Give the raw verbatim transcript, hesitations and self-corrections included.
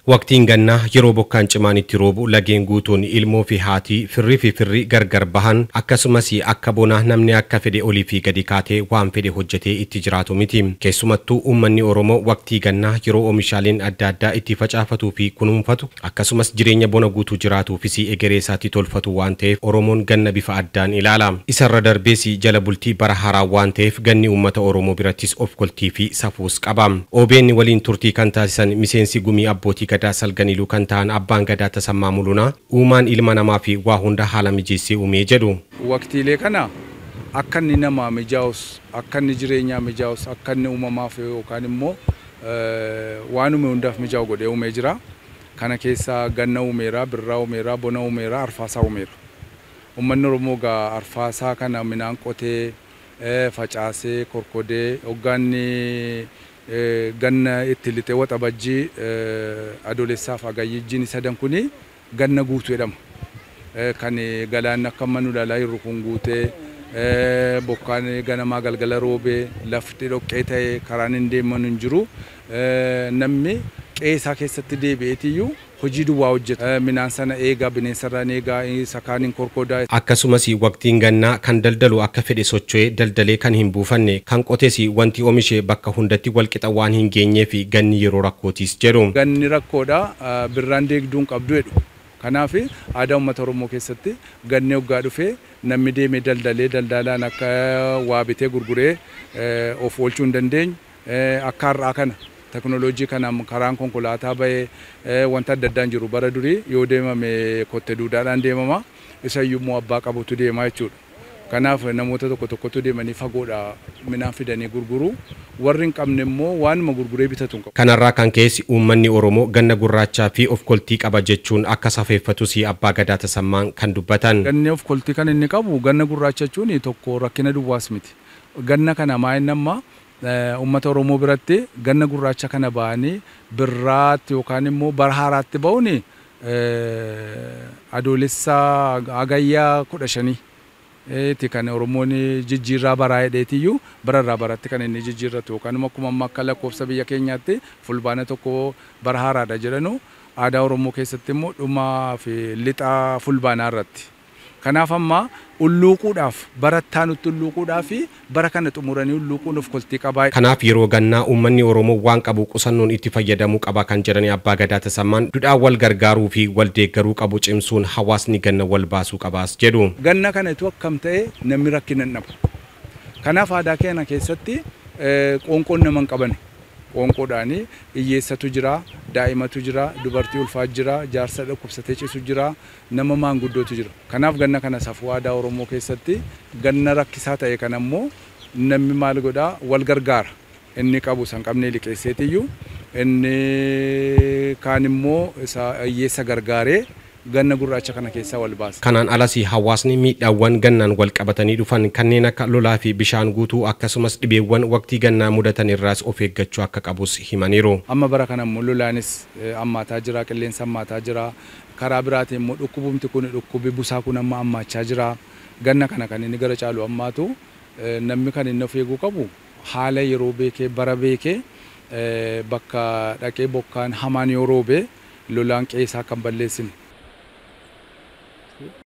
Waqtiin gannaa yeroo bokkaan cimaan itti roobu lageen guutuun ilmoo fi haati firri fi firri gargar bahan akkasumas akka bonaa namni akka fedhe olii fi gadi kaatee waan fedhe hojjetee itti jiraatu miti. Keessumattuu uummanni Oromoo waqtii gannaa yeroo oomishaaleen adda addaa itti facaafatuu fi kunuunfatu akkasumas jireenya bona guutuu jiraatuufis egeree isaatti tolfatu waan ta'eef Oromoon ganna bifa addaan ilaala. Isarra darbees jala bultii bara haaraa waan ta'eef ganni uummata Oromoo birattis of koltii fi safuus qaba. O B N waliin turtii kan taasisan miseensi gumii abbootii gadaa salganilu kan ta'an abbaan gadaa Tasammaa Mulunaa uumaan ilma namaa fi waa hunda haala mijeessee uumee jedhu. Waqtiilee kana akka inni namaa mijaa'us akka inni jireenyaa mijaa'us akka inni uumamaaf yookaan immoo waan uume hundaaf mijaa'u godhee uumee jira. Kana keessaa ganna uumeera, birraa uumeera, bona uumeera, arfaasaa uumeera. Uummanni Oromoo gaa arfaasaa kana midhaan qotee facaasee korkodee hoggaanni ganna itti lixee waxabajjii adoolessaaf agayyijjiin sadan kuni ganna guutuu jedhama. Kan galaanni akka manu laalaa jiru kun guutee bokkaan ganamaa galgala roobee lafti dhoqqee ta'e karaan hin deeman hin jiru. Namni qe'ee keessatti deebi'eetiyyuu hojii duwwaa hojjeta. Midhaan sana eegaa, bineensarraan eegaa, sakaaniin korkodaa. Akkasumas waqtiin gannaa kan daldalu akka fedhe socho'ee daldalee kan hin buufanne kan qotes wanti oomishe bakka hundatti walqixa waan hin geenyee fi ganni yeroo rakkootis jedhu. Ganni rakkoodha birraan deegduun qabdu jedhu. Kanaaf aadaa uummata Oromoo keessatti ganni hoggaa dhufee namni deemee daldalee daldalaan akka waa bitee gurguree of oolchuu hin dandeenye akka har'aa kana. Teknooloojii kanaan karaan konkolaataa bahee wanta adda addaan jiru bara durii yoo deemame kotte duudaadhaan deemama isa iyyuu abbaa qabutu deemaa jechuudha. Kanaaf namoota tokko tokkotu deemanii fagoodhaa midhaan fidanii gurguru warri hin qabne immoo waanuma gurguree bitatu. Kanarraa kan keessi uummanni Oromoo ganna gurraachaa fi of koltii qaba jechuun akka safeeffatus abbaa gadaa Tasammaan kan dubbatan. Ganni of koltii kan inni qabu ganna gurraacha jechuun tokko rakkina duwwaas miti. Ganna kana maa'in amma uummata Oromoo biratti ganna gurraacha kana ba'anii birraatti yookaan immoo bara haaraatti ba'uun adoolessaa agayyaa kudha shanii ti kan Oromoon jijjiirraa baraa hedheetiyyuu bararraa baratti kan inni jijjiirratu yookaan immoo akkuma amma akka lakkoofsa biyya keenyaatti fulbaana tokko bara haaraadha jedhanu aadaa Oromoo keessatti immoo dhumaa fi lixa fulbaanaa irratti. Kanaaf amma ulluuquudhaaf barattaa nutti ulluuquudhaaf bara kana xumuranii ulluuquun of koltii qabaa. Kanaaf yeroo gannaa uummanni Oromoo waan qabu qusannoon itti fayyadamuu qaba kan jedhani abbaa gadaa Tasammaan duudhaa wal gargaaruu fi wal deeggaruu qabu cimsuun hawaasni ganna wal baasuu qabaas jedhu. Ganna kanatu akkam ta'e namni rakkina hin dhabu. Kanaaf aadaa keenya keessatti qoonqoon nama hin qabne. Qoonqoodhaanii hiyyeessatu jira, daa'imatu jira, dubartii ulfaatu jira, jaarsa dhukkubsatee ciisu jira, nama maanguddootu jira. Kanaaf ganna kana safuu aadaa Oromoo keessatti ganna rakkisaa ta'e kana immoo namni maal godhaa wal gargaara. Inni qabu san qabnee liqeesseetiyyuu inni kaan immoo isa hiyyeessa gargaaree ganna gurraacha kana keessaa wal baasa. Kanaan alas hawaasni miidhaawwan gannaan wal qabatanii dhufan kanneen akka lolaa fi bishaan guutuu akkasumas dhibeewwan waqtii gannaa mudatan irraas of eeggachuu akka qabus himaniiru. Amma bara kana immoo lolaanis ammaataa jira, qilleensa ammaataa jira. Karaa biraatiin immoo dhukkubumti kun dhukkubi busaa kun amma ammaachaa jira. Ganna kana kan inni gara caalu ammaatu namni kan inni of eeguu qabu haala yeroo beekee bara beekee bakka dhaqee bokkaan hamaan yoo roobe lolaan qe'ee isaa kan balleessine.